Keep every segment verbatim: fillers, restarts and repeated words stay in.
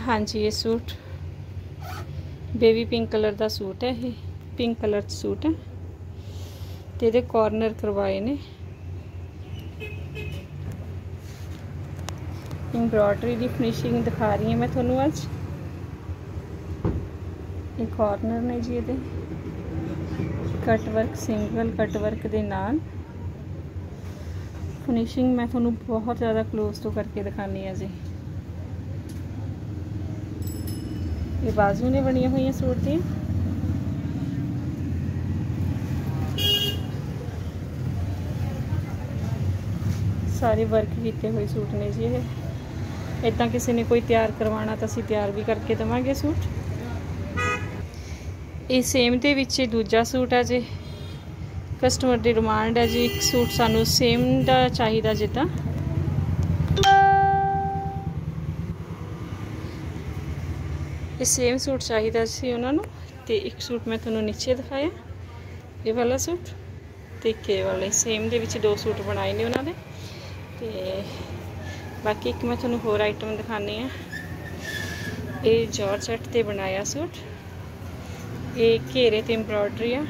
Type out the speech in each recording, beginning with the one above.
हाँ जी, ये सूट बेबी पिंक कलर का सूट है। ये पिंक कलर च सूट है ते इहदे कॉर्नर करवाए ने एम्ब्रॉयडरी की फिनिशिंग दिखा रही है मैं थोनू अज। ये कॉर्नर ने जी इहदे cut work single cut work दे नाल फिनिशिंग मैं थोनू बहुत ज़्यादा क्लोज तो करके दिखानी है जी। ये बाजू ने बनिया हुई सूट दी सारे वर्क किए हुए सूट ने जी। ये इदा किसी ने कोई तैयार करवाना तो असीं तैयार भी करके देवांगे सूट। ये सेम दे विच दूजा सूट है जी। कस्टमर की डिमांड है जी एक सूट सानू सेम दा चाहिदा जिद्दां ये सेम सूट चाहिदा सी उन्हां नूं ते एक सूट मैं तुहानूं नीचे दिखाया ये वाला सूट ते एक ये वाला सेम दे विच दो सूट बनाए ने उन्हां दे ते बाकी एक मैं तुहानूं होर आइटम दिखानी है। ये जॉर्जेट ते बनाया सूट ये घेरे ते एम्ब्रॉयडरी है।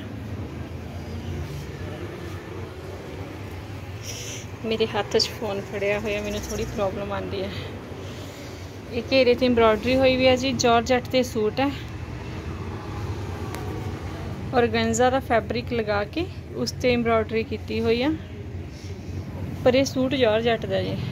मेरे हाथ च फोन फड़िया होया मैनूं थोड़ी प्रॉब्लम आती है। ये घेरे ते एम्ब्रॉयडरी हुई हुई है जी। जॉर्जेट ते सूट है और गंजा का फैब्रिक लगा के उस ते एम्ब्रॉयडरी की हुई है पर यह सूट जॉर्जेट का जी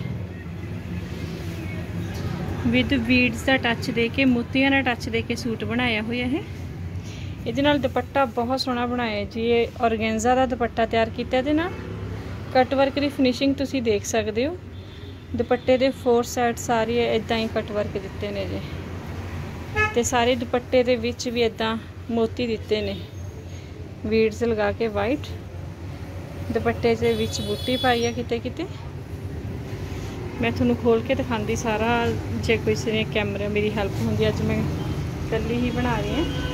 विद बीड्स का टच दे के मोतियां का टच दे के सूट बनाया हुआ है। ये नाल दुपट्टा बहुत सोहना बनाया जी। ये ऑर्गेन्जा का दुपट्टा तैयार किया दे नाल कट वर्क की फिनिशिंग तुसी देख सकते हो। दुपट्टे दे फोर साइड सारे इदा ही कट वर्क दिते ने जी ते सारे दुपट्टे दे विच भी इदा मोती दिते ने बीड्स लगा के वाइट दुपट्टे दे विच बूटी पाई है किते किते। मैं तुहानूं खोल के दिखाती सारा जे किसी ने कैमरा मेरी हेल्प होंदी अज मैं कल्ली ही बना रही हूँ।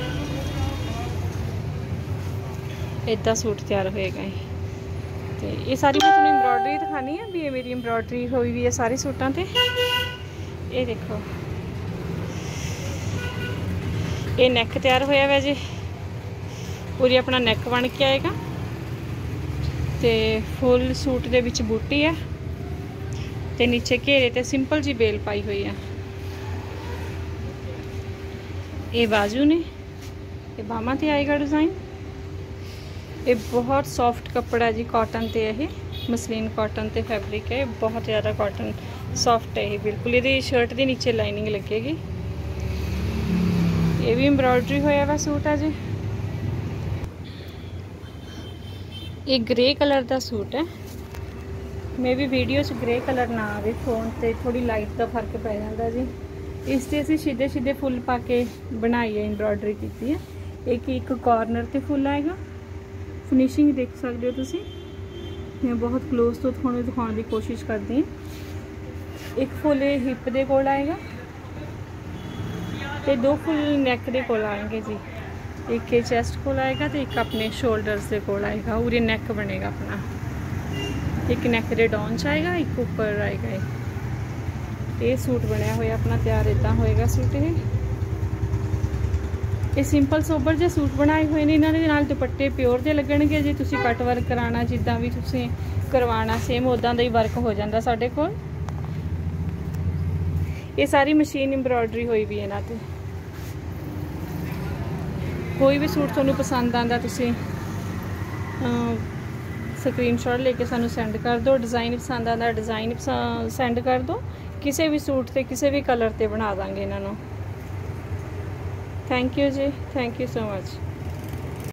इदा सूट तैयार होएगा ये तो ये सारी मैं तुहानूं एम्ब्रॉयडरी दिखानी है भी ये मेरी एम्ब्रॉयडरी हुई भी है सारे सूटां ते। ये देखो ये नैक तैयार होया हुआ जी पूरी अपना नैक बन के आएगा तो फुल सूट दे विच बूटी है तो नीचे घेरे ते सिंपल जी बेल पाई हुई है। ये बाजू ने ये बाहां ते आएगा डिज़ाइन। ये बहुत सॉफ्ट कपड़ा है जी कॉटन ते है मसलिन कॉटन ते फैब्रिक है बहुत ज़्यादा कॉटन सॉफ्ट है ये बिल्कुल। ये शर्ट के नीचे लाइनिंग लगेगी। ये भी एम्ब्रॉयडरी होया हुआ सूट है जी। ये ग्रे कलर का सूट है मे भी वीडियो च ग्रे कलर ना आए फोन ते थोड़ी लाइट का फर्क पै जाता जी। इस ते असीं सीधे सीधे फुल पा के बनाई है एम्ब्रॉयडरी की है। एक एक कॉर्नर ते फुल आएगा फिनिशिंग देख सकते हो तुसी। मैं बहुत क्लोज तो थोड़ी दिखाने की कोशिश करती हूँ। एक फुल हिप दे कोल आएगा तो दो फुल नैक दे कोल आएंगे जी। एक चेस्ट कोल आएगा तो एक अपने शोल्डर्स के कोल आएगा और ये नैक बनेगा अपना। एक नैक दे डाउन च आएगा एक ऊपर आएगा। ये सूट बनया हुआ अपना तैयार इदा होएगा सूट। ये ये सिंपल सोबर जे सूट बनाए हुए ने इन्होंने नाल दुपट्टे प्योर दे लगणगे जी। तुसी कट वर्क कराना जिद्दां भी तुसी करवाना सेम उदां दा ही वर्क हो जाता साडे कोल। ये सारी मशीन एम्ब्रॉयडरी हुई भी है इन्हां ते। कोई भी सूट तुहानूं पसंद आंदा तुसी स्क्रीनशॉट लेके सानूं सेंड कर दो। डिज़ाइन पसंद आंदा डिज़ाइन सेंड कर दो। किसी भी सूट ते किसी भी कलर ते बना देंगे इन्हां नूं। थैंक यू जी थैंक यू सो मच।